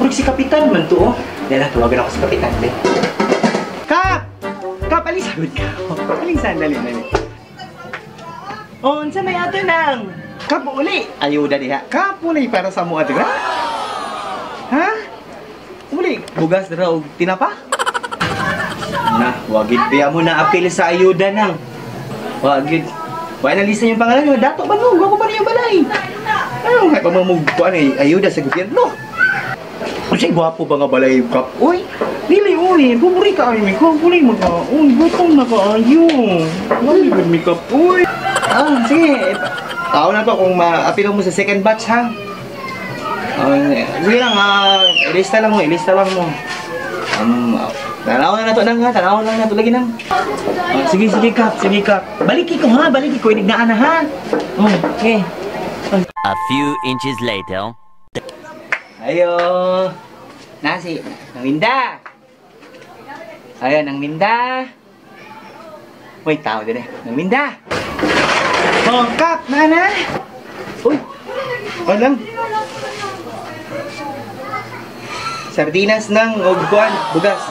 Murag si Kapitan man to, oh. Dala, tawagan ako sa Kapitan, be. Kap! Kap, alisagod ka. Alisan, dali. Oh, unsa may ato nang? Kap, uli. Ayuda diha. Kap, uli para sa mo ato, ha? Ha? Uli, bugas na raw tinapa? Na, wagid biya mo na apil sa ayuda nang. Wagid. Wala na lista yung pangalan nyo. Dato ba no? Wako pa na yung balay. Ano nga pa mamugpuan eh? Ayuda sa gobyerno. Kasi gwapo ba nga balay Kap? Uy, dili uy. Bumuri ka ay Kap. Uy, uy, gutom na ka ayo. Wali ba mi Kap? Uy. Sige. Tao na to kung ma-apilo mo sa second batch ha. Sige lang, ilista lang mo. Tanaw na to nang ha, tanaw lang na to lagi nang. Sige Kap. Baliki ko ha, inig na ha. Okay. A few inches later. Ayo. Nasi, nang Minda. Ayo, nang Minda. Uy, tao din eh. Nang Minda. Oh, Kap, nana. Uy. Lang. Sardinas ng ogbuan, bugas.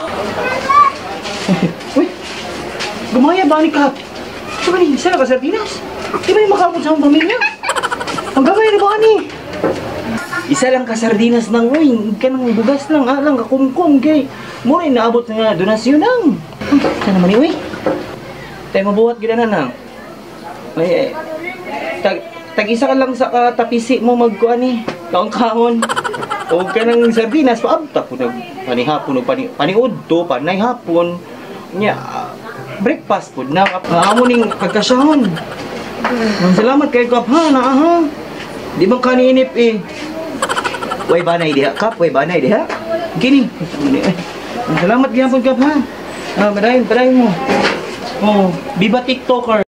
Uy. Gumaya ba ni Kap? Saan ni? Saan ka sardinas? Di ba yung makakot sa akong pamilya? Ang gagawin na ba ni? Isa lang ka sardinas ng uy, ka ng bugas lang, lang kakumkum kay mo rin naabot nga donasyon lang. Saan naman ni uy? Tayo mabuhat gina na nang. Ay, tag-isa ka lang sa katapisi mo magkuan ni, kaon-kaon. O ka ng sardinas, paabta po na panihapon o paniud to, panay hapon. Nya, breakfast po na, amo ning pagkasyahon. Salamat kay Kap ha, na ha. Di bang kaninip eh. Way banay diha, Kap, way banay diha. Gini. Salamat gyapon Kap ha. Badayon mo. Oh, biba TikToker.